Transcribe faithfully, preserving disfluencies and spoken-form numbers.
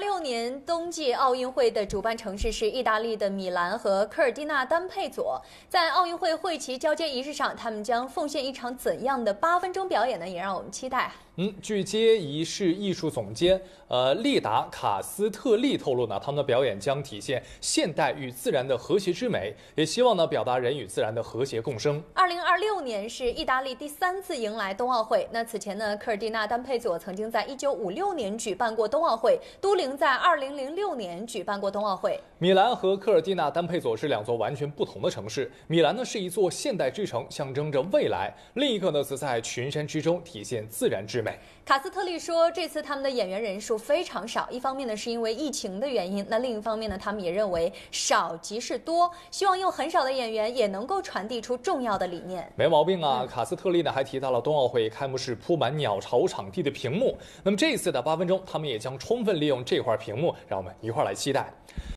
六年冬季奥运会的主办城市是意大利的米兰和科尔蒂纳丹佩佐。在奥运会会旗交接仪式上，他们将奉献一场怎样的八分钟表演呢？也让我们期待。 嗯，据接仪式艺术总监呃利达卡斯特利透露呢，他们的表演将体现现代与自然的和谐之美，也希望呢表达人与自然的和谐共生。 二零二六年是意大利第三次迎来冬奥会。那此前呢，科尔蒂纳丹佩佐曾经在一九五六年举办过冬奥会，都灵在二零零六年举办过冬奥会。 米兰和科尔蒂纳丹佩佐是两座完全不同的城市。米兰呢是一座现代之城，象征着未来；另一个呢则在群山之中体现自然之美。 卡斯特利说，这次他们的演员人数非常少，一方面呢是因为疫情的原因，那另一方面呢，他们也认为少即是多，希望用很少的演员也能够传递出重要的理念。 没毛病啊！嗯、卡斯特利呢还提到了冬奥会开幕式铺满鸟巢场地的屏幕，那么这一次的八分钟，他们也将充分利用这块屏幕，让我们一块来期待。